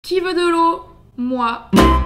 Qui veut de l'eau? Moi.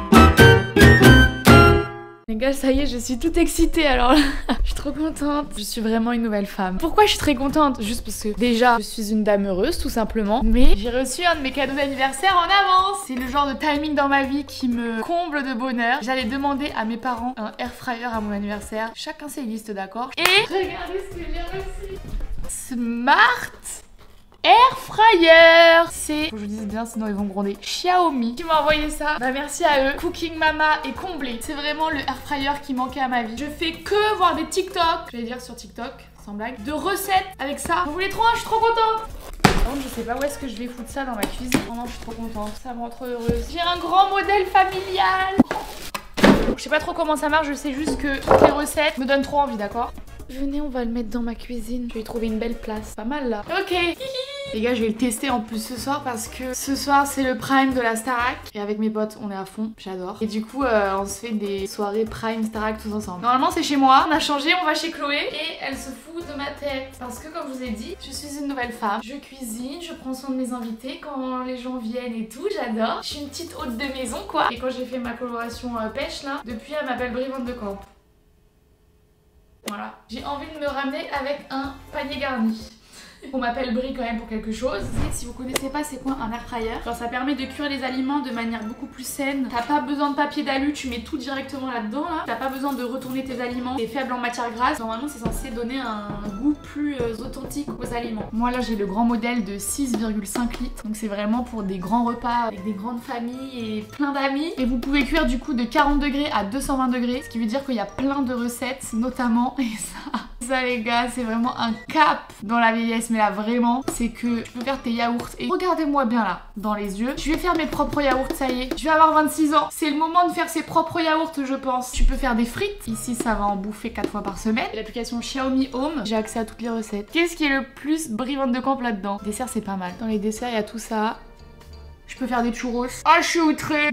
Les gars, ça y est, je suis toute excitée alors là. Je suis trop contente. Je suis vraiment une nouvelle femme. Pourquoi je suis très contente? Juste parce que déjà, je suis une dame heureuse tout simplement. Mais j'ai reçu un de mes cadeaux d'anniversaire en avance. C'est le genre de timing dans ma vie qui me comble de bonheur. J'allais demander à mes parents un air fryer à mon anniversaire. Chacun ses listes, d'accord? Et regardez ce que j'ai reçu. Smart Air Fryer. C'est, faut que je dise bien sinon ils vont gronder, Xiaomi qui m'a envoyé ça. Bah merci à eux. Cooking Mama est comblé. C'est vraiment le Air Fryer qui manquait à ma vie. Je fais que voir des TikTok, je vais dire sur TikTok, sans blague, de recettes avec ça. Vous voulez trop? Je suis trop contente. Par contre, je sais pas où est-ce que je vais foutre ça dans ma cuisine. Vraiment, je suis trop contente. Ça me rend trop heureuse. J'ai un grand modèle familial. Je sais pas trop comment ça marche, je sais juste que toutes les recettes me donnent trop envie, d'accord? Venez, on va le mettre dans ma cuisine. Je vais trouver une belle place. Pas mal là. Ok. Les gars, je vais le tester en plus ce soir parce que ce soir c'est le prime de la Starac. Et avec mes potes, on est à fond. J'adore. Et du coup, on se fait des soirées prime Starac tous ensemble. Normalement, c'est chez moi. On a changé, on va chez Chloé. Et elle se fout de ma tête. Parce que comme je vous ai dit, je suis une nouvelle femme. Je cuisine, je prends soin de mes invités quand les gens viennent et tout. J'adore. Je suis une petite hôte de maison quoi. Et quand j'ai fait ma coloration pêche là, depuis elle m'appelle Brie Van de Camp. Voilà. J'ai envie de me ramener avec un panier garni. On m'appelle Brie quand même pour quelque chose. Si vous connaissez pas c'est quoi un air fryer, genre ça permet de cuire les aliments de manière beaucoup plus saine. T'as pas besoin de papier d'alu, tu mets tout directement là-dedans là. T'as pas besoin de retourner tes aliments. C'est faible en matière grasse. Normalement c'est censé donner un goût plus authentique aux aliments. Moi là j'ai le grand modèle de 6,5 litres. Donc c'est vraiment pour des grands repas avec des grandes familles et plein d'amis. Et vous pouvez cuire du coup de 40 degrés à 220 degrés. Ce qui veut dire qu'il y a plein de recettes notamment. Et ça les gars c'est vraiment un cap dans la vieillesse. Mais là vraiment c'est que tu peux faire tes yaourts. Et regardez-moi bien là dans les yeux. Je vais faire mes propres yaourts, ça y est. Je vais avoir 26 ans. C'est le moment de faire ses propres yaourts je pense. Tu peux faire des frites. Ici ça va en bouffer 4 fois par semaine. L'application Xiaomi Home. J'ai accès à toutes les recettes. Qu'est-ce qui est le plus Brie Van de Camp là-dedans? Dessert c'est pas mal. Dans les desserts il y a tout ça. Je peux faire des churros. Ah je suis outrée.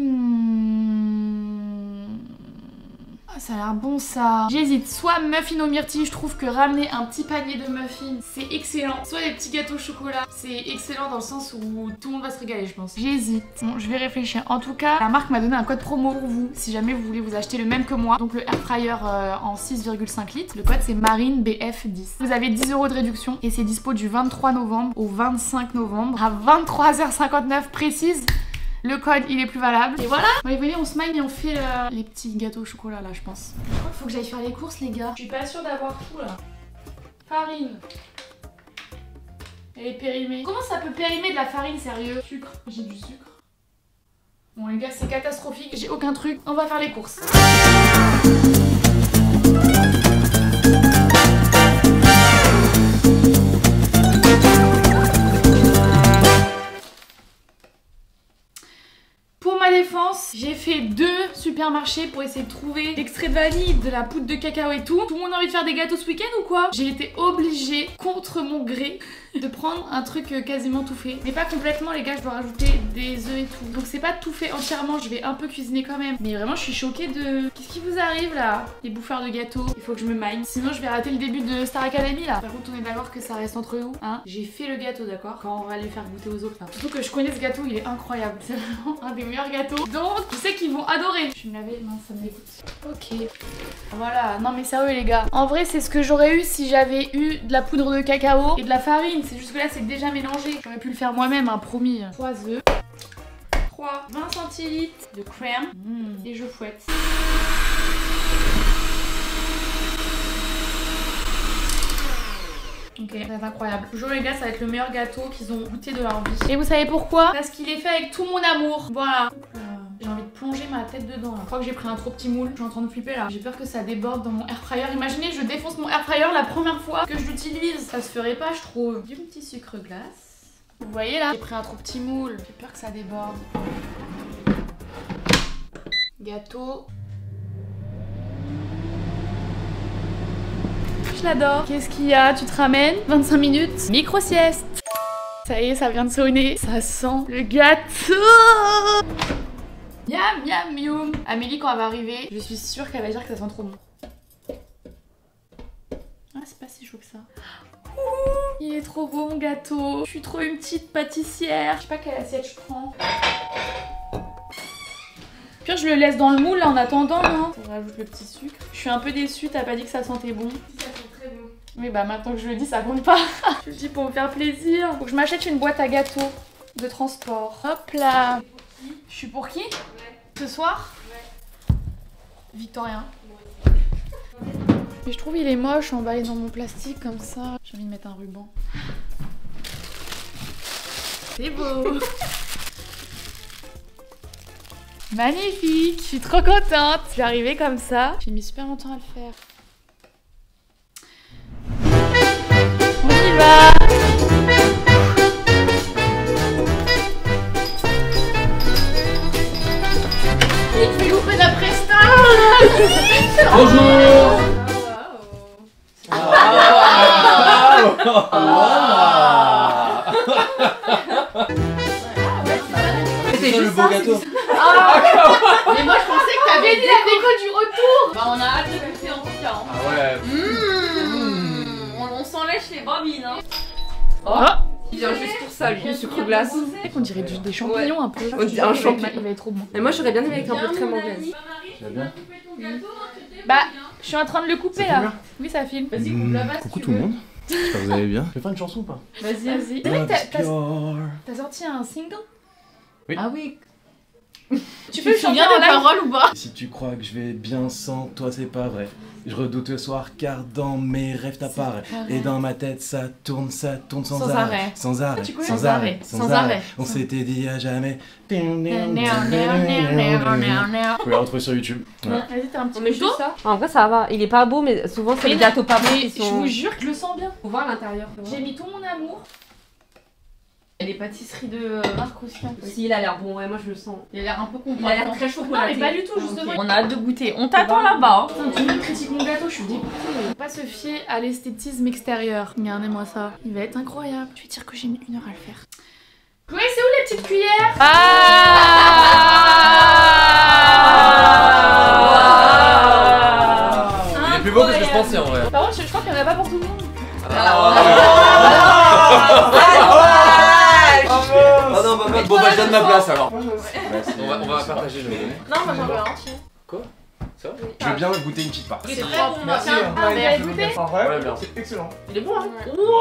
Ça a l'air bon ça. J'hésite, soit muffin aux myrtilles, je trouve que ramener un petit panier de muffins c'est excellent. Soit des petits gâteaux au chocolat, c'est excellent dans le sens où tout le monde va se régaler je pense. J'hésite, bon je vais réfléchir. En tout cas, la marque m'a donné un code promo pour vous, si jamais vous voulez vous acheter le même que moi. Donc le air fryer en 6,5 litres. Le code c'est MarineBF10. Vous avez 10 € de réduction et c'est dispo du 23 novembre au 25 novembre à 23h59 précise. Le code il est plus valable. Et voilà. Allez venez on smile et on fait les petits gâteaux au chocolat là je pense. Je crois qu'il faut que j'aille faire les courses les gars. Je suis pas sûre d'avoir tout là. Farine. Elle est périmée. Comment ça peut périmer de la farine sérieux? Sucre. J'ai du sucre. Bon les gars c'est catastrophique. J'ai aucun truc. On va faire les courses. J'ai fait 2 supermarchés pour essayer de trouver l'extrait de vanille, de la poudre de cacao et tout. Tout le monde a envie de faire des gâteaux ce week-end ou quoi? J'ai été obligée, contre mon gré, de prendre un truc quasiment tout fait. Mais pas complètement les gars, je dois rajouter des œufs et tout. Donc c'est pas tout fait entièrement, je vais un peu cuisiner quand même. Mais vraiment je suis choquée de... Qu'est-ce qui vous arrive là? Les bouffeurs de gâteaux, il faut que je me mind. Sinon je vais rater le début de Star Academy là. Par contre on est d'accord que ça reste entre nous, hein. J'ai fait le gâteau d'accord, quand on va les faire goûter aux autres là. Surtout que je connais ce gâteau, il est incroyable. C'est vraiment un des meilleurs gâteaux. Donc je sais qu'ils vont adorer. Je vais me laver, non ça me dégoûte. Ok. Voilà, non mais sérieux les gars. En vrai c'est ce que j'aurais eu si j'avais eu de la poudre de cacao et de la farine. C'est juste que là c'est déjà mélangé. J'aurais pu le faire moi-même, hein, promis. 3 œufs. 3, 20 centilitres de crème. Et je fouette. Ok, ça va être incroyable. Toujours les gars, ça va être le meilleur gâteau qu'ils ont goûté de leur vie. Et vous savez pourquoi? Parce qu'il est fait avec tout mon amour. Voilà. J'ai envie de plonger ma tête dedans là. Je crois que j'ai pris un trop petit moule. Je suis en train de flipper là. J'ai peur que ça déborde dans mon air fryer. Imaginez, je défonce mon air fryer la première fois que je l'utilise. Ça se ferait pas, je trouve. Du petit sucre glace. Vous voyez là, j'ai pris un trop petit moule. J'ai peur que ça déborde. Gâteau. Je l'adore. Qu'est-ce qu'il y a? Tu te ramènes? 25 minutes. Micro-sieste. Ça y est, ça vient de sonner. Ça sent le gâteau. Miam miam miam. Amélie quand elle va arriver, je suis sûre qu'elle va dire que ça sent trop bon. Ah c'est pas si chaud que ça. Ouh, il est trop beau mon gâteau. Je suis trop une petite pâtissière. Je sais pas quelle assiette je prends. Pire, je le laisse dans le moule là, en attendant, non? On rajoute le petit sucre. Je suis un peu déçue, t'as pas dit que ça sentait bon. Ça sent très bon. Oui, bah maintenant que je le dis, ça compte pas. Je le dis pour me faire plaisir. Faut que je m'achète une boîte à gâteaux de transport. Hop là. Je suis pour qui? Ouais. Ce soir? Ouais. Victorien. Ouais. Mais je trouve il est moche emballé dans mon plastique comme ça. J'ai envie de mettre un ruban. C'est beau. Magnifique. Je suis trop contente. Je suis arrivée comme ça. J'ai mis super longtemps à le faire. On y va. Il fait louper la presta. Bonjour. C'est le beau gâteau. Mais moi je pensais que t'avais dit la déco du retour. Bah on a hâte de goûter en tout cas. Hein. Ah ouais. On s'en lèche les bambines. Hein. Oh. Il vient juste pour ça, lui, le sucre glace. On dirait des champignons un peu. On dirait un champignon. Il va être trop bon. Mais moi j'aurais bien aimé avec un peu de crème anglaise. Tu vas bien? Bah, je suis en train de le couper là. Oui, ça filme. Vas-y, coupe la base. Coucou tout le monde. J'espère que vous allez bien. Je vais faire une chanson ou pas? Vas-y, vas-y. C'est vrai que t'as sorti un single? Oui. Ah oui. Tu peux chanter en live paroles ou pas? Si tu crois que je vais bien sans toi, c'est pas vrai. Je redoute le soir car dans mes rêves t'apparais. Et dans ma tête ça tourne sans arrêt. Sans arrêt. Tu connais? Sans arrêt. Sans arrêt. On s'était dit à jamais. Vous Vas-y, pouvez la retrouver sur YouTube. Voilà. t'as un petit On met couteau. juste ça? En vrai ça va, il est pas beau mais souvent c'est les gâteaux pas beaux qui Je sont... vous jure que je le sens bien. Faut voir l'intérieur. J'ai mis tout mon amour. Et les pâtisseries de Marc aussi. Si il a l'air bon, ouais moi je le sens. Il a l'air un peu compliqué. Il a l'air très chocolaté. Non mais pas du tout justement. On a hâte de goûter. On t'attend là-bas. Putain, tout le monde critique mon gâteau, je suis dégoûtée. Faut pas se fier à l'esthétisme extérieur. Regardez-moi ça. Il va être incroyable. Je vais dire que j'ai mis 1 heure à le faire. Chloé, c'est où les petites cuillères? Il est plus beau que ce que je pensais en vrai. Par contre, je crois qu'il n'y en a pas pour tout le monde. Oh non, bah, bon bah je donne ma place alors. Merci. On va partager, je vais donner. Non, moi j'en veux un entier. Quoi? Ça va? Je veux bien goûter une petite part. C'est très bon. Merci. Tiens, Ah, vous avez goûté? Ouais, bien. c'est excellent. il est bon hein.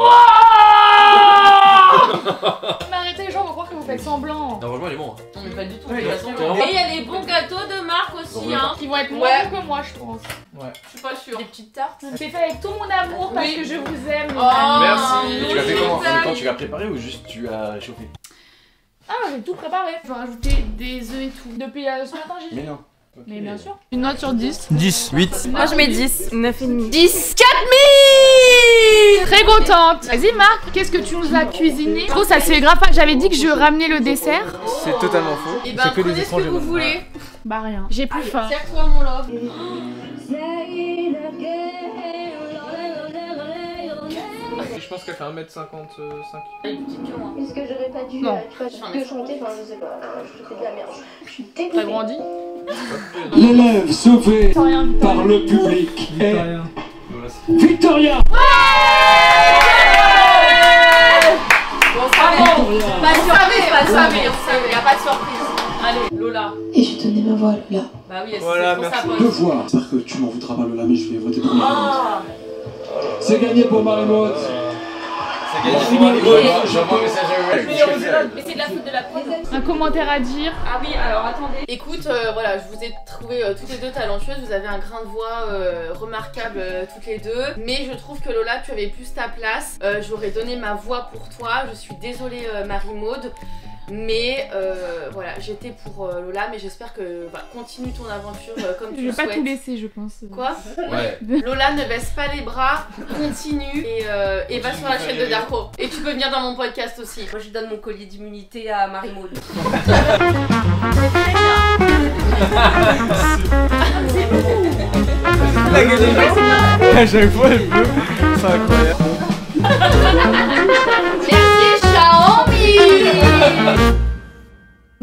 Mais arrêtez, les gens vont croire que vous faites semblant. Non, franchement, il est bon. Non mais pas du tout. Ouais, de toute façon. il est bon. Et il y a les bons gâteaux de Marc aussi hein. Qui vont être moins Ouais. bons que moi, je pense. Je suis pas sûre. Des petites tartes. C'est fait avec tout mon amour parce Oui. que je vous aime. les Oh. amis. Merci. Et tu l'as fait comment? Exact. Quand tu l'as préparé ou juste tu as chauffé? Ah, j'ai tout préparé. Je vais rajouter des œufs et tout. Depuis ce matin, j'ai Mais non. Mais bien sûr. Une note sur 10. 10, 8. Moi je mets 10, 9,5. 10 4000. Très contente. Vas-y Marc, qu'est-ce que tu nous as cuisiné? Oh, ça c'est grave pas. J'avais dit que je ramenais le dessert. C'est totalement faux. Et ben prenez ce que vous voulez. Bah rien. J'ai plus faim. Serre-toi mon love. Je pense qu'elle fait 1m55. Est-ce que j'aurais pas dû Non. que chanter, enfin je sais pas, je fais de la merde. Je suis T'as dégoûtée. grandi? L'élève sauvé Rien. par le public est Victoria. Bon, ça va. Pas de surprise, pas de surprise. Y a pas de surprise. Allez, Lola. Et je tenais ma voix là. Bah oui, Voilà, c'est pour merci. sa Deux pote. fois. J'espère que tu m'en voudras pas Lola, mais je vais voter pour Marie. Ah. C'est gagné pour Marie-Maud. C'est gagné pour moi. J'envoie un message à Will. Mais c'est de la faute de la prod. Un commentaire à dire? Ah oui, alors attendez. Écoute, voilà, je vous ai trouvé toutes les deux talentueuses. Vous avez un grain de voix remarquable toutes les deux. Mais je trouve que Lola, tu avais plus ta place. J'aurais donné ma voix pour toi. Je suis désolée, Marie-Maud. Mais voilà, j'étais pour Lola. Mais j'espère que continue ton aventure comme tu Je le vais pas souhaites. tout laisser, je pense. Quoi? Ouais. Lola, ne baisse pas les bras, continue et va sur la chaîne de Darko. Et tu peux venir dans mon podcast aussi. Moi, je donne mon collier d'immunité à Marie-Maud. La gueule des gens. À chaque fois, elle peut. C'est incroyable. Merci Xiaomi. Non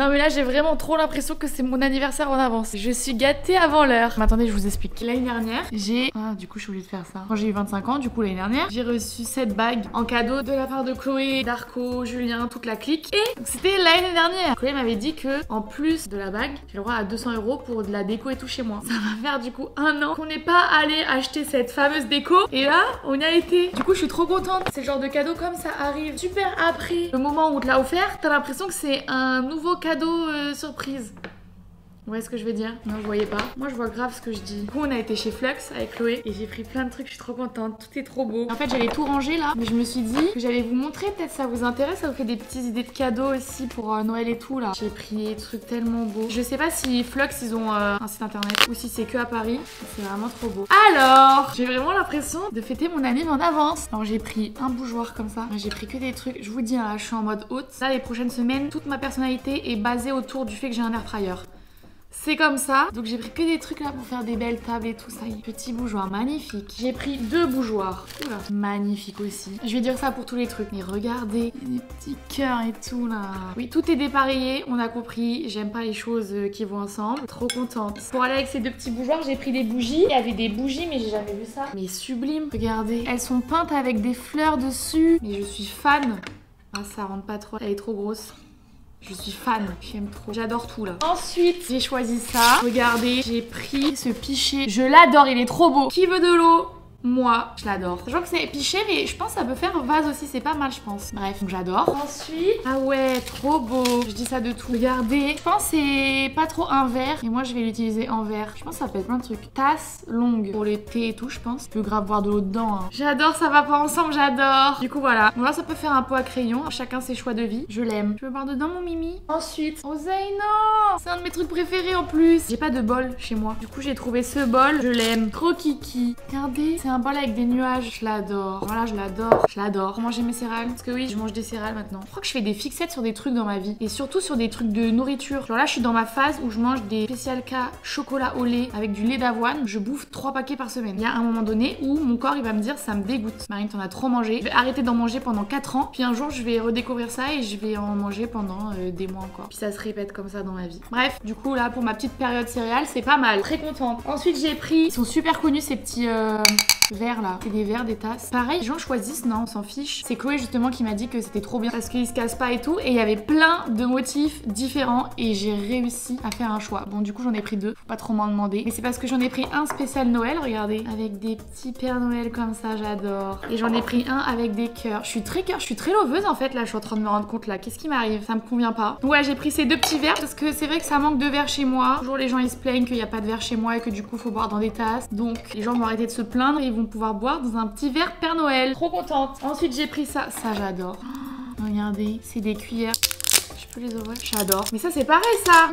Non mais là j'ai vraiment trop l'impression que c'est mon anniversaire en avance. Je suis gâtée avant l'heure. Mais attendez, je vous explique. L'année dernière, j'ai... Ah, du coup je suis obligée de faire ça. Quand j'ai eu 25 ans, du coup l'année dernière, j'ai reçu cette bague en cadeau de la part de Chloé, Darko, Julien, toute la clique. Et c'était l'année dernière. Chloé m'avait dit que en plus de la bague, j'ai le droit à 200 € pour de la déco et tout chez moi. Ça va faire du coup 1 an qu'on n'est pas allé acheter cette fameuse déco. Et là, on y a été. Du coup, je suis trop contente. C'est le genre de cadeau comme ça arrive super après le moment où on te l'a offert. T'as l'impression que c'est un nouveau cadeau surprise. Vous voyez ce que je veux dire? Non, vous voyez pas. Moi, je vois grave ce que je dis. Du coup, on a été chez Flux avec Chloé et j'ai pris plein de trucs. Je suis trop contente. Tout est trop beau. En fait, j'allais tout ranger là, mais je me suis dit que j'allais vous montrer. Peut-être ça vous intéresse. Ça vous fait des petites idées de cadeaux aussi pour Noël et tout là. J'ai pris des trucs tellement beaux. Je sais pas si Flux ils ont un site internet ou si c'est que à Paris. C'est vraiment trop beau. Alors, j'ai vraiment l'impression de fêter mon anniv en avance. Alors, j'ai pris un bougeoir comme ça. J'ai pris que des trucs. Je vous dis, là, je suis en mode haute. Là, les prochaines semaines, toute ma personnalité est basée autour du fait que j'ai un air fryer. C'est comme ça. Donc j'ai pris que des trucs là pour faire des belles tables et tout ça. Petit bougeoir magnifique. J'ai pris 2 bougeoirs. Oula. Magnifique aussi. Je vais dire ça pour tous les trucs. Mais regardez, il y a des petits cœurs et tout là. Oui, tout est dépareillé. On a compris. J'aime pas les choses qui vont ensemble. Trop contente. Pour aller avec ces 2 petits bougeoirs, j'ai pris des bougies. Il y avait des bougies, mais j'ai jamais vu ça. Mais sublime. Regardez. Elles sont peintes avec des fleurs dessus. Mais je suis fan. Ah, ça rentre pas trop. Elle est trop grosse. Je suis fan, j'aime trop. J'adore tout là. Ensuite, j'ai choisi ça. Regardez, j'ai pris ce pichet. Je l'adore, il est trop beau. Qui veut de l'eau? Moi, je l'adore. Je vois que c'est pichet, mais je pense que ça peut faire vase aussi. C'est pas mal, je pense. Bref, donc j'adore. Ensuite, ah ouais, trop beau. Je dis ça de tout. Regardez, je pense que c'est pas trop un verre. Et moi, je vais l'utiliser en verre. Je pense que ça peut être plein de trucs. Tasse longue pour les thés et tout, je pense. Je peux grave boire de l'eau dedans. Hein. J'adore, ça va pas ensemble, j'adore. Du coup, voilà. Bon, là, ça peut faire un pot à crayon. Chacun ses choix de vie. Je l'aime. Tu veux boire dedans, mon mimi? Ensuite, Oseille, non! C'est un de mes trucs préférés en plus. J'ai pas de bol chez moi. Du coup, j'ai trouvé ce bol. Je l'aime. Trop kiki. Regardez, c'est un bol avec des nuages. Je l'adore. Voilà, je l'adore. Je l'adore. Pour manger mes céréales. Parce que oui, je mange des céréales maintenant. Je crois que je fais des fixettes sur des trucs dans ma vie. Et surtout sur des trucs de nourriture. Genre là, je suis dans ma phase où je mange des spécial K chocolat au lait avec du lait d'avoine. Je bouffe 3 paquets par semaine. Il y a un moment donné où mon corps, il va me dire ça me dégoûte. Marine, t'en as trop mangé. Je vais arrêter d'en manger pendant 4 ans. Puis un jour, je vais redécouvrir ça et je vais en manger pendant des mois encore. Puis ça se répète comme ça dans ma vie. Bref, du coup, là, pour ma petite période céréales, c'est pas mal. Très contente. Ensuite, j'ai pris... Ils sont super connus, ces petits... verres là, c'est des verres, des tasses. Pareil, les gens choisissent, non, on s'en fiche. C'est Chloé justement qui m'a dit que c'était trop bien parce qu'ils se cassent pas et tout. Et il y avait plein de motifs différents et j'ai réussi à faire un choix. Bon, du coup, j'en ai pris 2, faut pas trop m'en demander. Mais c'est parce que j'en ai pris un spécial Noël, regardez, avec des petits Pères Noël comme ça, j'adore. Et j'en ai pris un avec des cœurs. Je suis très loveuse en fait, là, je suis en train de me rendre compte là. Qu'est-ce qui m'arrive? Ça me convient pas. Donc ouais, j'ai pris ces 2 petits verres parce que c'est vrai que ça manque de verres chez moi. Toujours les gens ils se plaignent qu'il n'y a pas de verre chez moi et que du coup, faut boire dans des tasses. Donc les gens vont arrêter de se plaindre et ils vont pouvoir boire dans un petit verre Père Noël. Trop contente. Ensuite, j'ai pris ça. Ça, j'adore. Oh, regardez, c'est des cuillères. Je peux les ouvrir. J'adore. Mais ça, c'est pareil, ça.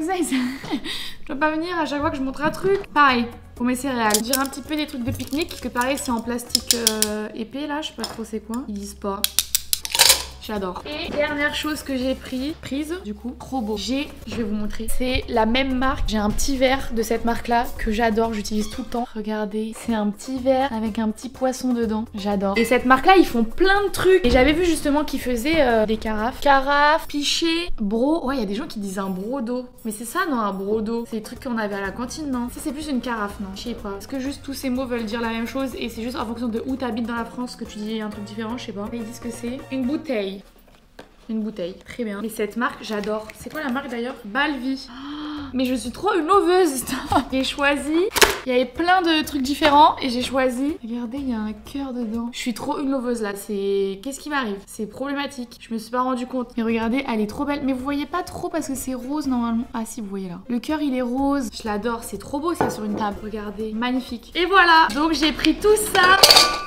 Je dois pas venir à chaque fois que je montre un truc. Pareil. Pour mes céréales. Je dirais un petit peu des trucs de pique-nique. Que pareil, c'est en plastique épais, là. Je sais pas trop c'est quoi. Ils disent pas. J'adore. Et dernière chose que j'ai prise, du coup, trop beau. Je vais vous montrer. C'est la même marque. J'ai un petit verre de cette marque-là que j'adore. J'utilise tout le temps. Regardez, c'est un petit verre avec un petit poisson dedans. J'adore. Et cette marque-là, ils font plein de trucs. Et j'avais vu justement qu'ils faisaient des carafes. Carafes, pichets, bro. Ouais, il y a des gens qui disent un broc d'eau. Mais c'est ça, non, un broc d'eau. C'est les trucs qu'on avait à la cantine, non? Ça, c'est plus une carafe, non? Je sais pas. Est-ce que juste tous ces mots veulent dire la même chose et c'est juste en fonction de où t'habites dans la France que tu dis un truc différent? Je sais pas. Ils disent que c'est une bouteille. Une bouteille, très bien. Et cette marque, j'adore. C'est quoi la marque d'ailleurs? Balvi. Oh, mais je suis trop une loveuse. J'ai choisi. Il y avait plein de trucs différents et j'ai choisi. Regardez, il y a un cœur dedans. Je suis trop une loveuse là. C'est... Qu'est-ce qui m'arrive? C'est problématique. Je me suis pas rendu compte. Mais regardez, elle est trop belle. Mais vous voyez pas trop parce que c'est rose normalement. Ah si, vous voyez là. Le cœur, il est rose. Je l'adore. C'est trop beau ça sur une table. Regardez, magnifique. Et voilà. Donc j'ai pris tout ça.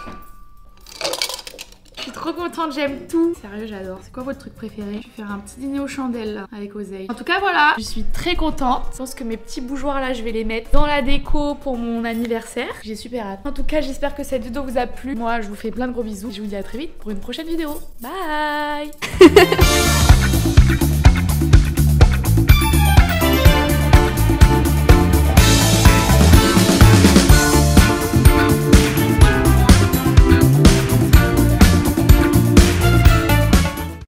Je suis trop contente, j'aime tout. Sérieux, j'adore. C'est quoi votre truc préféré? Je vais faire un petit dîner aux chandelles là, avec Oseille. En tout cas, voilà. Je suis très contente. Je pense que mes petits bougeoirs là, je vais les mettre dans la déco pour mon anniversaire. J'ai super hâte. En tout cas, j'espère que cette vidéo vous a plu. Moi, je vous fais plein de gros bisous. Je vous dis à très vite pour une prochaine vidéo. Bye.